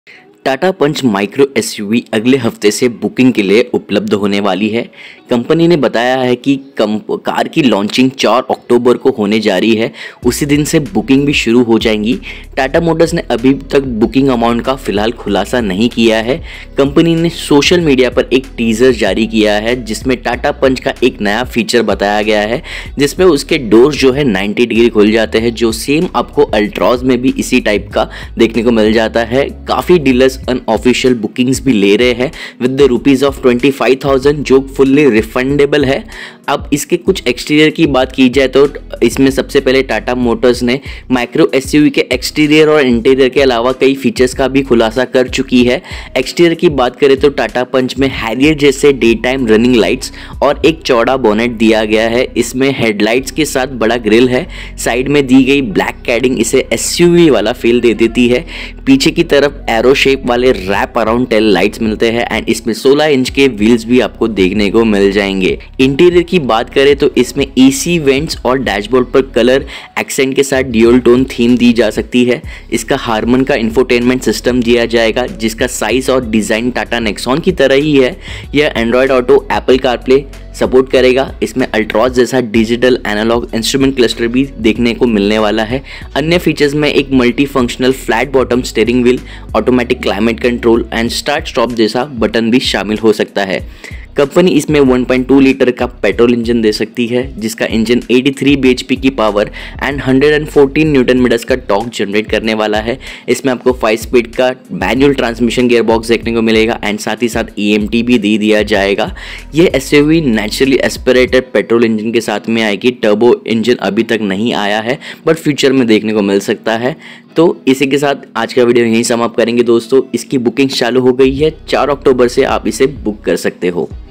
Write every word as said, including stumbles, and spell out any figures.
टाटा पंच micro SUV अगले हफ्ते से बुकिंग के लिए उपलब्ध होने वाली है। कंपनी ने बताया है कि कार की लॉन्चिंग चार अक्टूबर को होने जा रही है। उसी दिन से बुकिंग भी शुरू हो जाएंगी। टाटा मोटर्स ने अभी तक बुकिंग अमाउंट का फिलहाल खुलासा नहीं किया है। कंपनी ने सोशल मीडिया पर एक टीजर जारी किया है जिसमें टाटा पंच का एक नया फीचर बताया गया है, जिसमें उसके डोर्स जो है नब्बे डिग्री खुल जाते हैं, जो सेम आपको अल्ट्रॉज में भी इसी टाइप का देखने को मिल जाता है। काफ़ी डीलर्स अनऑफिशियल बुकिंग्स भी ले रहे हैं with the rupees of twenty five thousand, जो फुल्ली रिफंडेबल है। अब इसके कुछ एक्सटीरियर की बात की जाए तो इसमें सबसे पहले टाटा मोटर्स ने माइक्रो एसयूवी के एक्सटीरियर और इंटीरियर के अलावा कई फीचर्स का भी खुलासा कर चुकी है। एक्सटीरियर की बात करें तो टाटा पंच में हैरियर जैसे डे टाइम रनिंग लाइट्स और एक चौड़ा बोनेट दिया गया है। इसमें हेडलाइट्स के साथ बड़ा ग्रिल है। साइड में दी गई ब्लैक कैडिंग इसे एसयूवी वाला फील दे देती है। पीछे की तरफ एरो शेप वाले रैप अराउंड टेल लाइट्स मिलते हैं एंड इसमें सोलह इंच के व्हील्स भी आपको देखने को मिल जाएंगे। इंटीरियर की बात करें तो इसमें एसी वेंट्स और डैशबोर्ड पर कलर एक्सेंट के साथ ड्यूल टोन थीम दी जा सकती है। इसका हार्मन का इंफोटेनमेंट सिस्टम दिया जाएगा जिसका साइज और डिजाइन टाटा नेक्सॉन की तरह ही है। यह Android Auto, Apple CarPlay support करेगा। इसमें अल्ट्रॉज जैसा डिजिटल एनालॉग इंस्ट्रूमेंट क्लस्टर भी देखने को मिलने वाला है। अन्य फीचर्स में एक multi functional flat bottom steering wheel, automatic climate control and start stop जैसा बटन भी शामिल हो सकता है। कंपनी इसमें वन पॉइंट टू लीटर का पेट्रोल इंजन दे सकती है जिसका इंजन तिरासी बीएचपी की पावर एंड एक सौ चौदह न्यूटन मीटर्स का टॉर्क जनरेट करने वाला है। इसमें आपको फाइव स्पीड का मैनुअल ट्रांसमिशन गियर बॉक्स देखने को मिलेगा एंड साथ ही साथ ईएमटी भी दे दिया जाएगा। यह SUV naturally aspirated petrol engine के साथ में आएगी। टर्बो इंजन अभी तक नहीं आया है बट फ्यूचर में देखने को मिल सकता है। तो इसी के साथ आज का वीडियो यहीं समाप्त करेंगे दोस्तों। इसकी बुकिंग चालू हो गई है, चार अक्टूबर से आप इसे बुक कर सकते हो।